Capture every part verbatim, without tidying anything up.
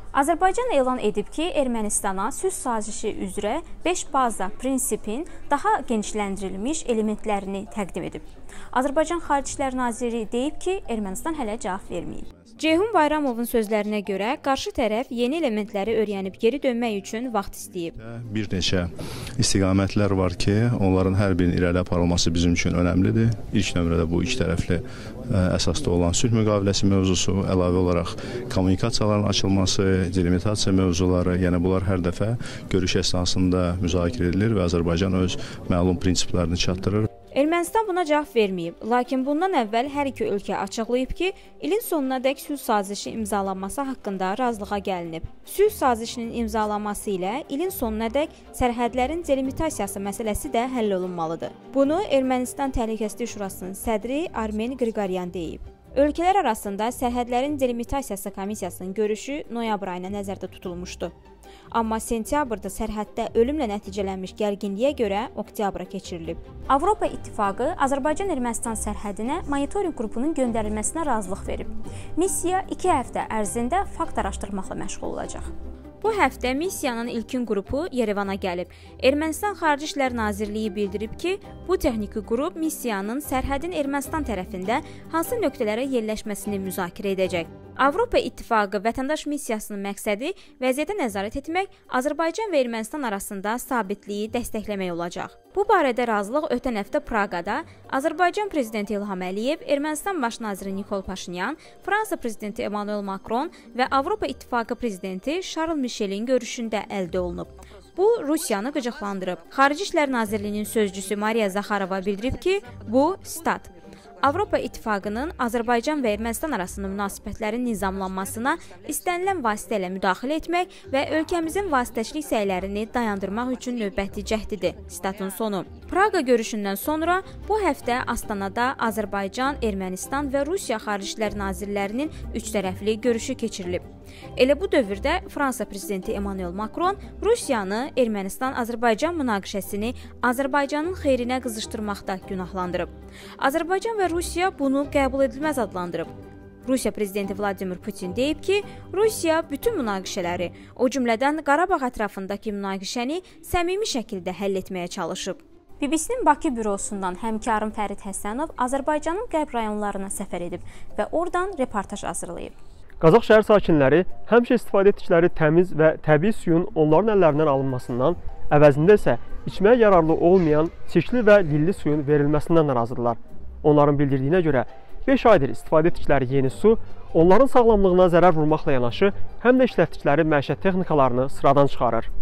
Azərbaycan elan edib ki, Ermənistana sülh sazişi üzrə beş baza prinsipin daha genişləndirilmiş elementlərini təqdim edib. Azərbaycan Xarici İşlər Naziri deyib ki, Ermənistan hələ cavab verməyib. Ceyhun Bayramovun sözlərinə görə qarşı tərəf yeni elementləri öyrənib geri dönmək üçün vaxt istəyib. Bir neçə istiqamətlər var ki, onların hər birinin irəli aparılması bizim üçün önəmlidir. İlk nömrədə bu iki tərəfli əsasda olan sülh müqaviləsi mövzusu, əlavə olaraq kommunikasiyaların açılması, delimitasiya mövzuları, yəni bunlar hər dəfə görüş əsnasında müzakirə edilir və Azərbaycan öz məlum prinsiplərini çatdırır. Ermənistan buna cavab verməyib, lakin bundan əvvəl hər iki ölkə açıqlayıb ki, ilin sonunadək sülh sazişi imzalanması haqqında razılığa gəlinib. Sülh sazişinin imzalanması ilə ilin sonunadək sərhədlərin delimitasiyası məsələsi də həll olunmalıdır. Bunu Ermənistan Təhlükəsizlik Şurasının sədri Armen Qriqoryan deyib. Ölkələr arasında sərhədlərin delimitasiyası komissiyasının görüşü noyabr ayına nəzərdə tutulmuşdu. Amma sentyabrda sərhəddə ölümlə nəticələnmiş gərginliyə görə oktyabra keçirilib. Avropa İttifaqı Azərbaycan-Ermənistan sərhədinə monitorinq qrupunun göndərilməsinə razılıq verib. Missiya iki həftə ərzində fakt araşdırmaqla məşğul olacaq. Bu həftə missiyanın ilkin qrupu Yerevana gəlib. Ermənistan Xarici İşlər Nazirliyi bildirib ki, bu texniki qrup missiyanın sərhədin Ermənistan tərəfində hansı nöqtələrə yerləşməsini müzakirə edəcək. Avropa İttifaqı vətəndaş missiyasının məqsədi vəziyyətə nəzarət etmək, Azərbaycan və Ermənistan arasında sabitliyi dəstəkləmək olacaq. Bu barədə razılıq ötən həftə Praqada Azərbaycan prezidenti İlham Əliyev, Ermənistan baş naziri Nikol Paşinyan, Fransa prezidenti Emmanuel Macron və Avropa İttifaqı prezidenti Charles Michelin görüşündə əldə olunub. Bu, Rusiyanı qıcıqlandırıb. Xarici İşlər Nazirliyinin sözcüsü Mariya Zaxarova bildirib ki, bu, stat, Avropa İttifaqının Azərbaycan və Ermənistan arasında münasibətlərin nizamlanmasına istənilən vasitə ilə müdaxilə etmək və ölkəmizin vasitəçilik səylərini dayandırmaq üçün növbəti cəhdidir. Statın sonu. Praqa görüşündən sonra bu həftə Astanada Azərbaycan, Ermənistan və Rusiya Xarici İşlər Nazirlərinin üç tərəfli görüşü keçirilib. Elə bu dövrdə Fransa prezidenti Emmanuel Macron Rusiyanı Ermənistan-Azərbaycan münaqişəsini Azərbaycanın xeyrinə qızışdırmaqda günahlandırıb. Azərbaycan və Rusiya bunu qəbul edilməz adlandırıb. Rusiya prezidenti Vladimir Putin deyib ki, Rusiya bütün münaqişələri, o cümlədən Qarabağ ətrafındakı münaqişəni səmimi şəkildə həll etməyə çalışıb. B B C-nin Bakı bürosundan həmkarım Fərid Həsənov Azərbaycanın qərb rayonlarına səfər edib və oradan reportaj hazırlayıb. Qazax şəhər sakinləri həmişə istifadə etdikləri təmiz və təbii suyun onların əllərindən alınmasından, əvəzində isə içməyə yararlı olmayan çirkli və lilli suyun verilməsindən narazıdırlar. Onların bildirdiyinə görə beş aydır istifadə etdikləri yeni su onların sağlamlığına zərər vurmaqla yanaşı, həm də işlətdikləri məişət texnikalarını sıradan çıxarır.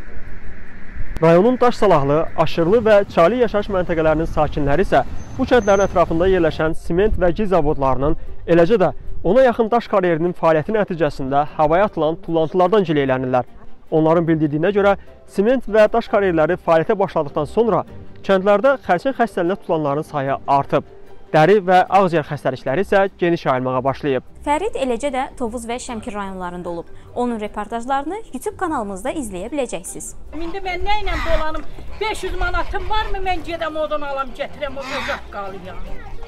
Rayonun daş salahlı, aşırlı və çali yaşayış məntəqələrinin sakinləri isə bu kəndlərin ətrafında yerləşən siment və giz zavodlarının, eləcə də ona yaxın daş karyerinin fəaliyyəti nəticəsində havaya atılan tullantılardan gileylənirlər. Onların bildirdiyinə görə siment və daş karyerləri fəaliyyətə başladıqdan sonra kəndlərdə xərçəng xəstəliyinə tutulanların sayı artıb. Dəri və ağciyər xəstəlikləri isə geniş yayılmağa başlayıb. Fərid eləcə də Tovuz və Şəmkir rayonlarında olub. Onun reportajlarını YouTube kanalımızda izləyə biləcəksiniz. İndi mən nə ilə dolanım? beş yüz manatım varmı? Mən gedəm odan alam, gətirəm, o ocaq qalıyam.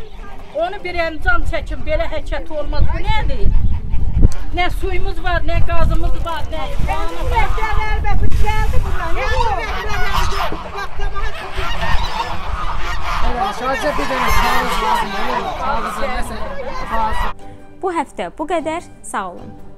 Onu bir əncam çəkim, belə həkət olmaz. Bu nədir? Nə suyumuz var, nə qazımız var, nə... Bu həftə bu qədər. Sağ olun.